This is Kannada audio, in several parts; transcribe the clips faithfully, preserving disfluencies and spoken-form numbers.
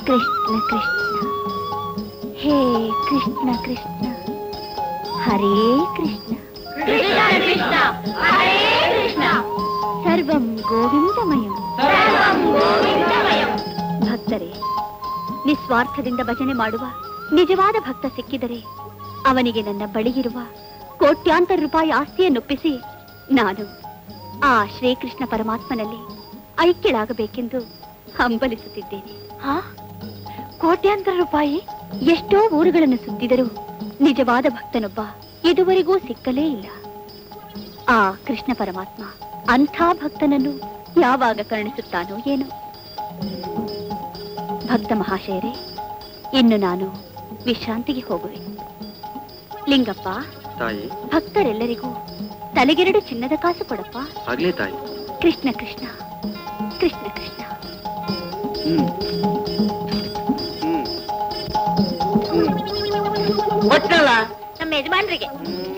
ಕೃಷ್ಣ ಕೃಷ್ಣ ಹೇ ಕೃಷ್ಣ ಕೃಷ್ಣ ಹರೇ ಕೃಷ್ಣ ಕೃಷ್ಣ ಕೃಷ್ಣ ಹರೇ ಕೃಷ್ಣ ಸರ್ವಂ ಗೋವಿಂದಮಯಂ ಸರ್ವಂ ಗೋವಿಂದಮಯಂ. ಭಕ್ತರೇ, ನಿಸ್ವಾರ್ಥದಿಂದ ಭಜನೆ ಮಾಡುವ ನಿಜವಾದ ಭಕ್ತ ಸಿಕ್ಕಿದರೆ ಅವನಿಗೆ ನನ್ನ ಬಳಿಯಿರುವ ಕೋಟ್ಯಾಂತರ ರೂಪಾಯಿ ಆಸ್ತಿಯನ್ನೊಪ್ಪಿಸಿ ನಾನು ಆ ಶ್ರೀಕೃಷ್ಣ ಪರಮಾತ್ಮನಲ್ಲಿ ಐಕ್ಯಳಾಗಬೇಕೆಂದು ಹಂಬಲಿಸುತ್ತಿದ್ದೇನೆ. ಹಾ, ಕೋಟ್ಯಾಂತರ ರೂಪಾಯಿ? ಎಷ್ಟೋ ಊರುಗಳನ್ನು ಸುತ್ತಿದರೂ ನಿಜವಾದ ಭಕ್ತನೊಬ್ಬ ಇದುವರೆಗೂ ಸಿಕ್ಕಲೇ ಇಲ್ಲ. ಆ ಕೃಷ್ಣ ಪರಮಾತ್ಮ ಅಂಥ ಭಕ್ತನನ್ನು ಯಾವಾಗ ಕರುಣಿಸುತ್ತಾನೋ ಏನೋ. ಭಕ್ತ ಮಹಾಶಯರೇ, ಇನ್ನು ನಾನು ವಿಶ್ರಾಂತಿಗೆ ಹೋಗುವೆ. ಲಿಂಗಪ್ಪ, ಭಕ್ತರೆಲ್ಲರಿಗೂ ತಲೆಗೆರಡು ಚಿನ್ನದ ಕಾಸು ಕೊಡಪ್ಪ. ಆಗ್ಲೇ ತಾಯಿ. ಕೃಷ್ಣ ಕೃಷ್ಣ ಕೃಷ್ಣ ಕೃಷ್ಣ. ಕೊಟ್ಟಲ್ಲ ನಮ್ಮ ಯಜಮಾನ್ರಿಗೆ.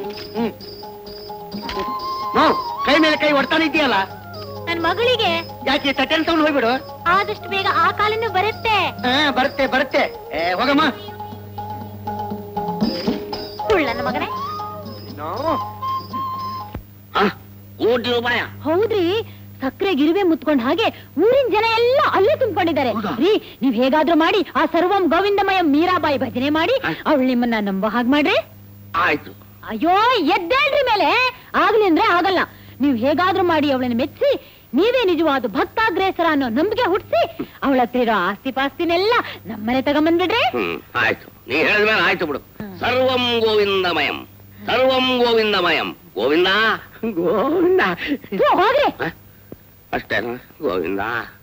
ಕೈ ಮೇಲೆ ಕೈ ಹೊಡ್ತಾನೆ ಇದೆಯಲ್ಲ. ನನ್ ಮಗಳಿಗೆ. ಯಾಕೆ ತಟ್ಟೆಲ್ ತಗೊಂಡು ಹೋಗ್ಬಿಡು. ಆದಷ್ಟು ಬೇಗ ಆ ಕಾಲನ್ನು ಬರುತ್ತೆ. ಹಾ, ಬರುತ್ತೆ ಬರುತ್ತೆ. ಹೋಗಮ್ಮ. ನನ್ನ ಮಗನೇ. ಕೋಟಿ ರೂಪಾಯ? ಹೌದ್ರಿ, ಸಕ್ಕರೆ ಗಿರುವೆ ಮುತ್ಕೊಂಡ್ ಹಾಗೆ ಊರಿನ ಜನ ಎಲ್ಲ ಅಲ್ಲೇ ತುಂಬಿಕೊಂಡಿದ್ದಾರೆ. ರೀ, ನೀವ್ ಹೇಗಾದ್ರೂ ಮಾಡಿ ಆ ಸರ್ವಂ ಗೋವಿಂದಮಯ ಮೀರಾಬಾಯಿ ಭಜನೆ ಮಾಡಿ ಅವಳು ನಿಮ್ಮನ್ನ ನಂಬೋ ಹಾಗೆ ಮಾಡ್ರಿ. ಆಯ್ತು. ಅಯ್ಯೋ, ಎದ್ದೇಳ್ರಿ ಮೇಲೆ. ಆಗ್ಲಿ ಅಂದ್ರೆ ಆಗಲ್ಲ. ನೀವ್ ಹೇಗಾದ್ರೂ ಮಾಡಿ ಅವಳನ್ನ ಮೆಚ್ಚಿ ನೀವೇ ನಿಜವಾದ ಭಕ್ತಾಗ್ರೇಸರ ಅನ್ನೋ ನಂಬಿಕೆ ಹುಟ್ಟಿಸಿ ಅವಳ ಹತ್ರ ಇರೋ ಆಸ್ತಿ ಪಾಸ್ತಿನೆಲ್ಲ ನಮ್ಮನೆ ತಗೊಂಬಂದ್ಬಿಡ್ರಿ. ಆಯ್ತು, ನೀ ಹೇಳಿದ್ಮೇಲೆ ಆಯ್ತು ಬಿಡು. ಸರ್ವಂ ಗೋವಿಂದಮಯಂ ಸರ್ವಂ ಗೋವಿಂದಮಯಂ. ಗೋವಿಂದ ಗೋವಿಂದ ಹೋಗ್ರಿ. ಅಷ್ಟೇನಾ? ಗೋವಿಂದ